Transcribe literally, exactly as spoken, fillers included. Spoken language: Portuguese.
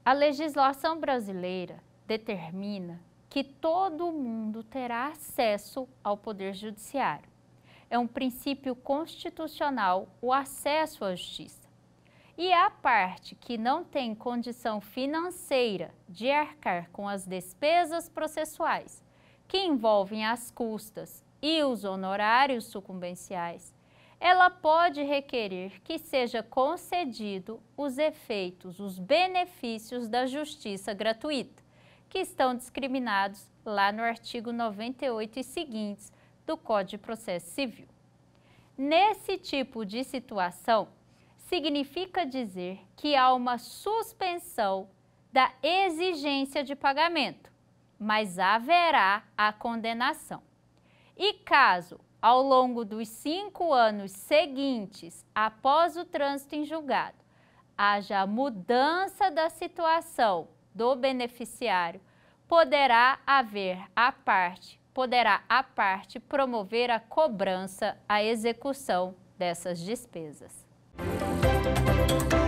A legislação brasileira determina que todo mundo terá acesso ao Poder Judiciário. É um princípio constitucional o acesso à justiça. E a parte que não tem condição financeira de arcar com as despesas processuais, que envolvem as custas e os honorários sucumbenciais, ela pode requerer que seja concedido os efeitos, os benefícios da justiça gratuita, que estão discriminados lá no artigo noventa e oito e seguintes do Código de Processo Civil. Nesse tipo de situação, significa dizer que há uma suspensão da exigência de pagamento, mas haverá a condenação. E caso, ao longo dos cinco anos seguintes, após o trânsito em julgado, haja mudança da situação do beneficiário, poderá haver a parte, poderá a parte promover a cobrança, a execução dessas despesas.